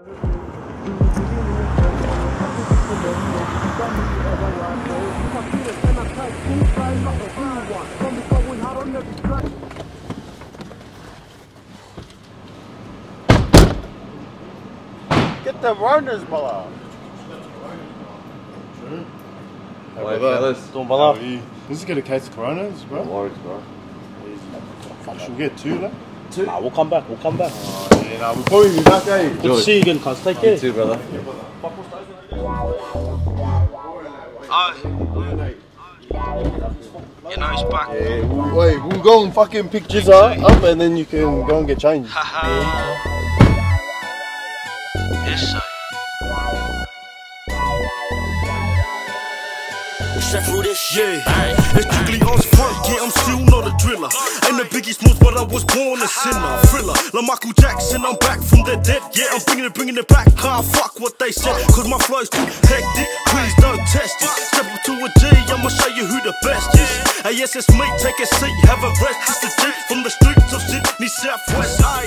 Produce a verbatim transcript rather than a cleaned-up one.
Get the runners, brother. Hey, fellas. Doing brother. This is get a case of Coronas, bro. No worries, bro. Should we get two, like? Two? Nah, we'll come back, we'll come back. Oh, yeah, nah, we'll probably be back, eh? Good to see you again, cuz. Take care. You too, brother. Oh. You know he's back. Yeah, we'll, wait, we'll go and fucking pick Jizza up and then you can go and get changed. Yes, sir. SEFRU this shit. Yeah, it's strictly on front, yeah, I'm still not a driller. Ain't the biggest moves, but I was born a sinner. Thriller, like Michael Jackson, I'm back from the dead. Yeah, I'm bringing it, bringing it back. Can't fuck what they said, cause my flow's too hectic. Please don't test it. Step up to a G, I'ma show you who the best is. Hey, yes, it's me, take a seat, have a rest. It's the G from the streets of Sydney, Southwest. Aye,